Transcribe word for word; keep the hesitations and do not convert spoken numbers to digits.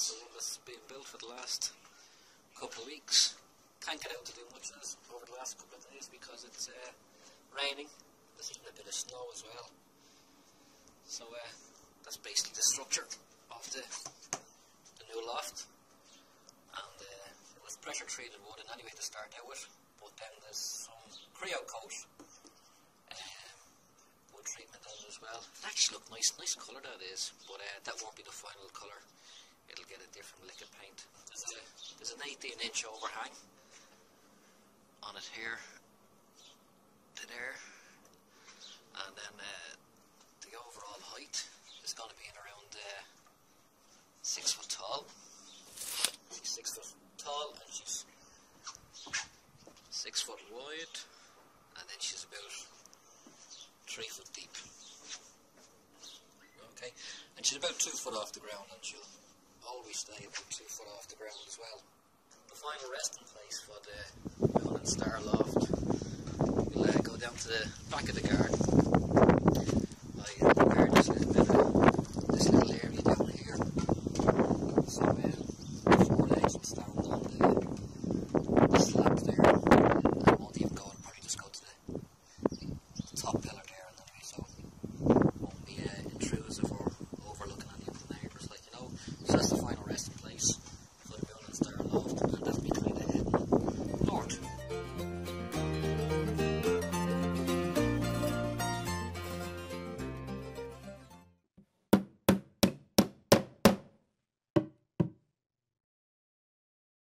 This has been built for the last couple of weeks. Can't get out to do much of this over the last couple of days because it's uh, raining. There's even a bit of snow as well. So uh, that's basically the structure of the, the new loft. And uh, it was pressure treated wood and anyway to start out with, but then there's some Creo coat uh, wood treatment on it as well. It actually looked nice, nice colour that is, but uh, that won't be the final colour. It'll get a different liquid paint. There's, a, there's an eighteen inch overhang on it here to there, and then uh, the overall height is going to be in around uh, six foot tall. She's six foot tall and she's six foot wide, and then she's about three foot deep. Okay, and she's about two foot off the ground, and she'll always stay about two foot off the ground as well. The final resting place for the Moon and Star loft, we'll uh, go down to the back of the garden. I prepared this little bit of